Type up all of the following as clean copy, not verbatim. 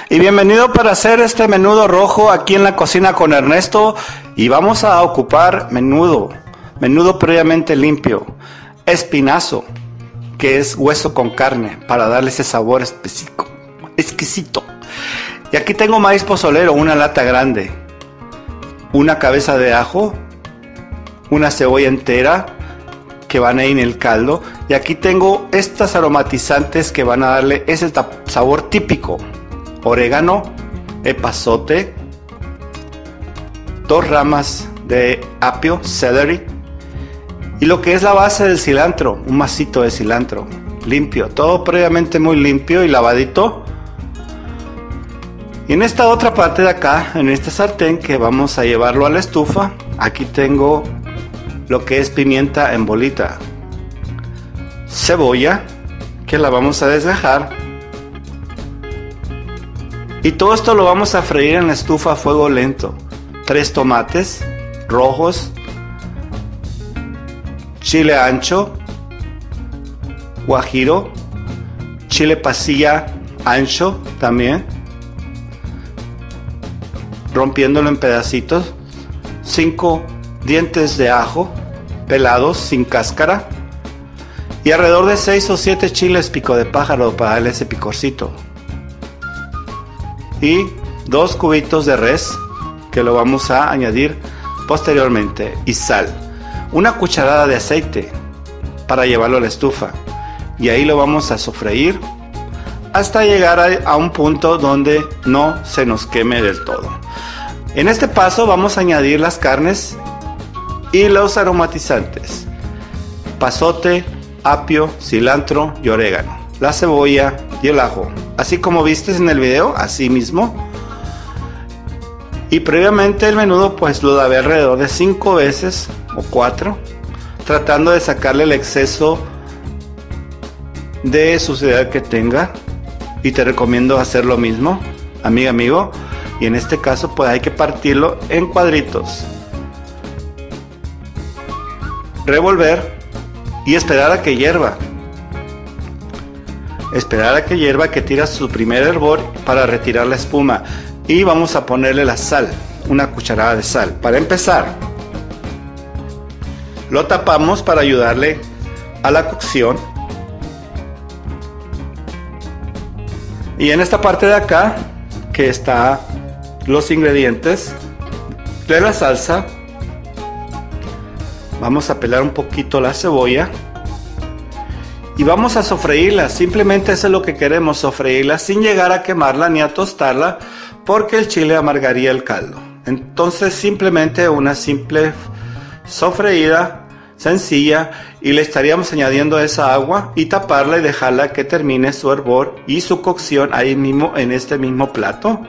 Y bienvenido para hacer este menudo rojo aquí en la cocina con Ernesto. Y vamos a ocupar menudo previamente limpio, espinazo, que es hueso con carne, para darle ese sabor exquisito. Y aquí tengo maíz pozolero, una lata grande, una cabeza de ajo, una cebolla entera que van ahí en el caldo. Y aquí tengo estas aromatizantes que van a darle ese sabor típico: orégano, epazote, 2 ramas de apio, celery, y lo que es la base del cilantro, un masito de cilantro limpio, todo previamente muy limpio y lavadito. Y en esta otra parte de acá, en esta sartén que vamos a llevarlo a la estufa, aquí tengo lo que es pimienta en bolita, cebolla que la vamos a desgajar, y todo esto lo vamos a freír en la estufa a fuego lento. 3 tomates rojos, chile ancho, guajiro, chile pasilla ancho también, rompiéndolo en pedacitos, 5 dientes de ajo pelados sin cáscara, y alrededor de 6 o 7 chiles pico de pájaro para darle ese picorcito, y 2 cubitos de res que lo vamos a añadir posteriormente, y sal, una cucharada de aceite para llevarlo a la estufa, y ahí lo vamos a sofreír hasta llegar a un punto donde no se nos queme del todo. En este paso vamos a añadir las carnes y los aromatizantes: pasote, apio, cilantro y orégano, la cebolla y el ajo, así como viste en el video, así mismo. Y previamente el menudo pues lo lavé alrededor de 5 veces o 4, tratando de sacarle el exceso de suciedad que tenga, y te recomiendo hacer lo mismo, amigo, y en este caso pues hay que partirlo en cuadritos, revolver y esperar a que hierva, que tira su primer hervor para retirar la espuma. Y vamos a ponerle la sal, una cucharada de sal. Para empezar, lo tapamos para ayudarle a la cocción. Y en esta parte de acá, que está los ingredientes de la salsa, vamos a pelar un poquito la cebolla y vamos a sofreírla. Simplemente eso es lo que queremos, sofreírla sin llegar a quemarla ni a tostarla, porque el chile amargaría el caldo. Entonces simplemente una simple sofreída sencilla, y le estaríamos añadiendo esa agua y taparla y dejarla que termine su hervor y su cocción ahí mismo en este mismo plato,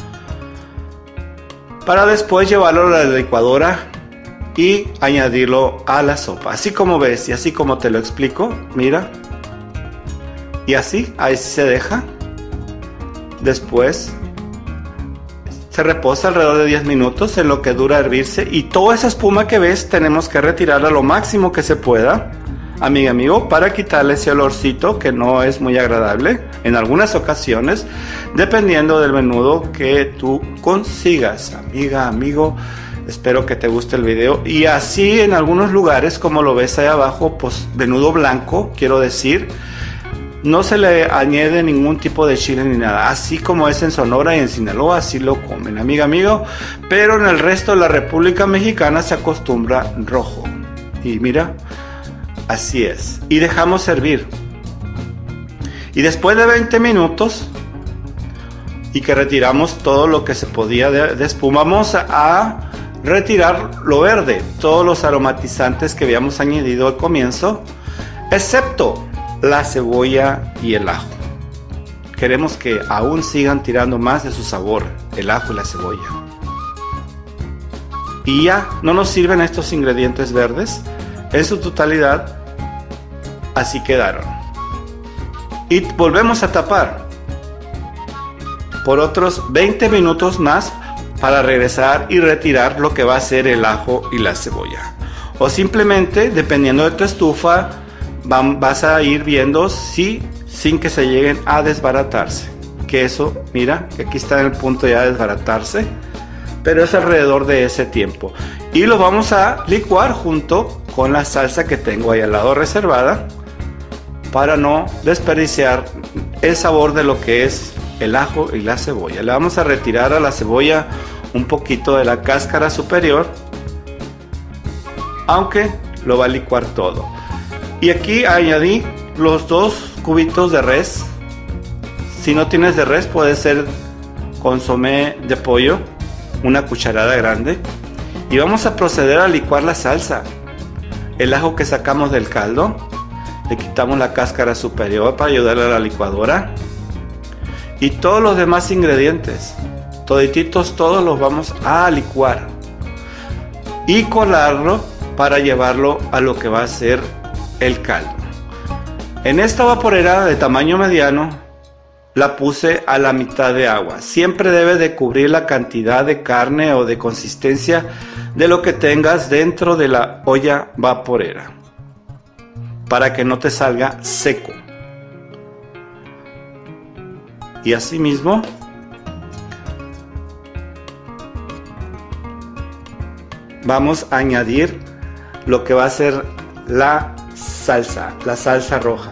para después llevarlo a la licuadora y añadirlo a la sopa, así como ves y así como te lo explico. Mira, y así, ahí se deja. Después se reposa alrededor de 10 minutos en lo que dura hervirse, y toda esa espuma que ves tenemos que retirarla lo máximo que se pueda, amigo, para quitarle ese olorcito que no es muy agradable en algunas ocasiones, dependiendo del menudo que tú consigas. Amigo, espero que te guste el video. Y así en algunos lugares, como lo ves ahí abajo, pues menudo blanco, quiero decir, no se le añade ningún tipo de chile ni nada, así como es en Sonora y en Sinaloa, así lo comen, amigo, pero en el resto de la República Mexicana se acostumbra rojo. Y mira, así es, y dejamos servir. Y después de 20 minutos y que retiramos todo lo que se podía de espuma, vamos a retirar lo verde, todos los aromatizantes que habíamos añadido al comienzo, excepto la cebolla y el ajo. Queremos que aún sigan tirando más de su sabor, el ajo y la cebolla. Y ya no nos sirven estos ingredientes verdes en su totalidad, así quedaron. Y volvemos a tapar por otros 20 minutos más para regresar y retirar lo que va a ser el ajo y la cebolla. O simplemente, dependiendo de tu estufa, vas a ir viendo si sin que se lleguen a desbaratarse. queso, mira, que aquí está en el punto ya de desbaratarse, pero es alrededor de ese tiempo. Y lo vamos a licuar junto con la salsa que tengo ahí al lado reservada, para no desperdiciar el sabor de lo que es el ajo y la cebolla. Le vamos a retirar a la cebolla un poquito de la cáscara superior, aunque lo va a licuar todo. Y aquí añadí los 2 cubitos de res. Si no tienes de res, puede ser consomé de pollo, una cucharada grande. Y vamos a proceder a licuar la salsa. El ajo que sacamos del caldo, le quitamos la cáscara superior para ayudarle a la licuadora. Y todos los demás ingredientes, todititos, todos los vamos a licuar y colarlo para llevarlo a lo que va a ser el caldo. En esta vaporera de tamaño mediano la puse a la mitad de agua. Siempre debe de cubrir la cantidad de carne o de consistencia de lo que tengas dentro de la olla vaporera, para que no te salga seco. Y asimismo vamos a añadir lo que va a ser la salsa roja.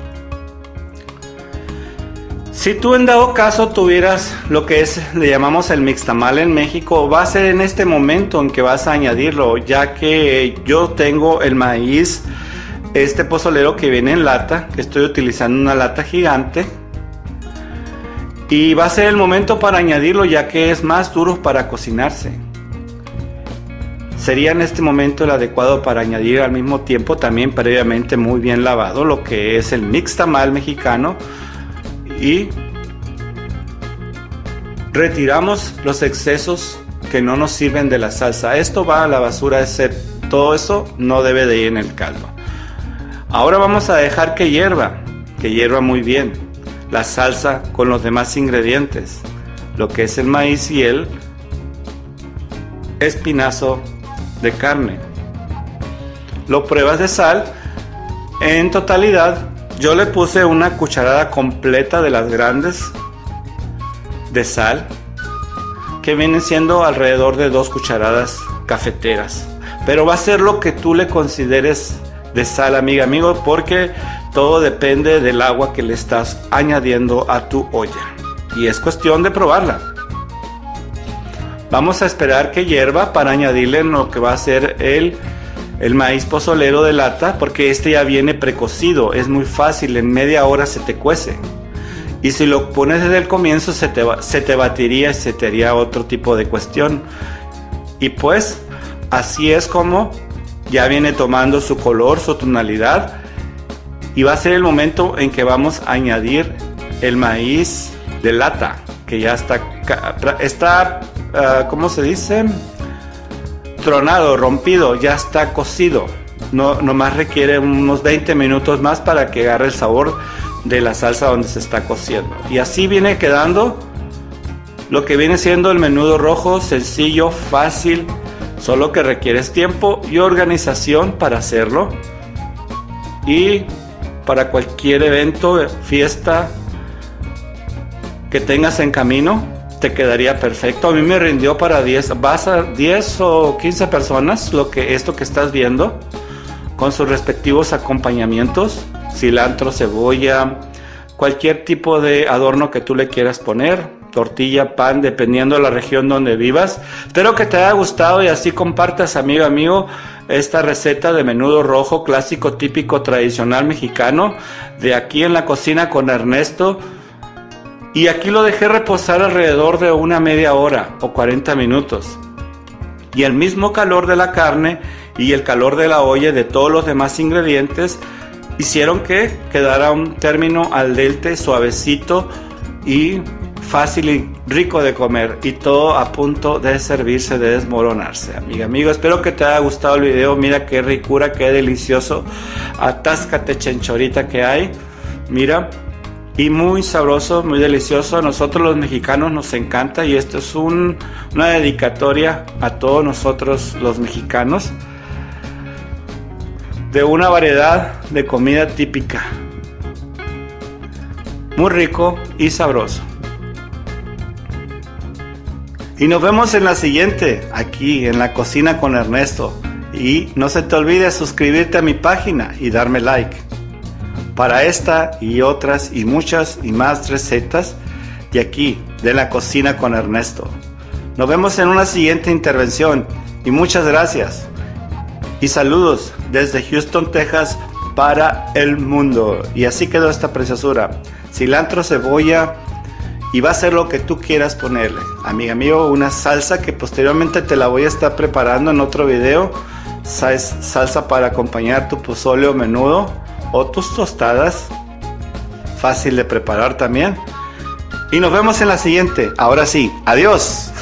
Si tú en dado caso tuvieras lo que le llamamos el mixtamal en México, va a ser en este momento en que vas a añadirlo, ya que yo tengo el maíz pozolero que viene en lata, que estoy utilizando una lata gigante. Y va a ser el momento para añadirlo, ya que es más duro para cocinarse. Sería en este momento el adecuado para añadir al mismo tiempo, también previamente muy bien lavado, lo que es el mixtamal mexicano. Y retiramos los excesos que no nos sirven de la salsa. Esto va a la basura, todo eso no debe de ir en el caldo. Ahora vamos a dejar que hierva muy bien la salsa con los demás ingredientes, lo que es el maíz y el espinazo de carne. Lo pruebas de sal. En totalidad yo le puse una cucharada completa de las grandes de sal, que vienen siendo alrededor de 2 cucharadas cafeteras, pero va a ser lo que tú le consideres de sal, amigo, porque todo depende del agua que le estás añadiendo a tu olla y es cuestión de probarla. Vamos a esperar que hierva para añadirle lo que va a ser el maíz pozolero de lata, porque este ya viene precocido, es muy fácil, en media hora se te cuece. Y si lo pones desde el comienzo se te batiría y se te haría otro tipo de cuestión. Y pues así es como ya viene tomando su color, su tonalidad. Y va a ser el momento en que vamos a añadir el maíz de lata, que ya está ¿cómo se dice? Tronado, rompido, ya está cocido. Nomás requiere unos 20 minutos más para que agarre el sabor de la salsa donde se está cociendo. Y así viene quedando lo que viene siendo el menudo rojo, sencillo, fácil, solo que requieres tiempo y organización para hacerlo. Y para cualquier evento, fiesta que tengas en camino, te quedaría perfecto. A mí me rindió para 10 o 15 personas esto que estás viendo, con sus respectivos acompañamientos, cilantro, cebolla, cualquier tipo de adorno que tú le quieras poner, tortilla, pan, dependiendo de la región donde vivas. Espero que te haya gustado y así compartas, amigo, esta receta de menudo rojo clásico, típico, tradicional mexicano, de aquí en la cocina con Ernesto. Y aquí lo dejé reposar alrededor de una media hora o 40 minutos. Y el mismo calor de la carne y el calor de la olla, de todos los demás ingredientes, hicieron que quedara un término al dente, suavecito y fácil y rico de comer, y todo a punto de servirse, de desmoronarse. Amigo, espero que te haya gustado el video. Mira qué ricura, qué delicioso. Atáscate chenchorita que hay, mira, y muy sabroso, muy delicioso. A nosotros los mexicanos nos encanta, y esto es una dedicatoria a todos nosotros los mexicanos, de una variedad de comida típica, muy rico y sabroso. Y nos vemos en la siguiente, aquí en La Cocina con Ernesto. Y no se te olvide suscribirte a mi página y darme like. Para esta y otras y muchas y más recetas de aquí, de La Cocina con Ernesto. Nos vemos en una siguiente intervención y muchas gracias. Y saludos desde Houston, Texas para el mundo. Y así quedó esta preciosura. Cilantro, cebolla y va a ser lo que tú quieras ponerle. Amiga mío, una salsa que posteriormente te la voy a estar preparando en otro video. Salsa para acompañar tu pozole o menudo o tus tostadas. Fácil de preparar también. Y nos vemos en la siguiente. Ahora sí, adiós.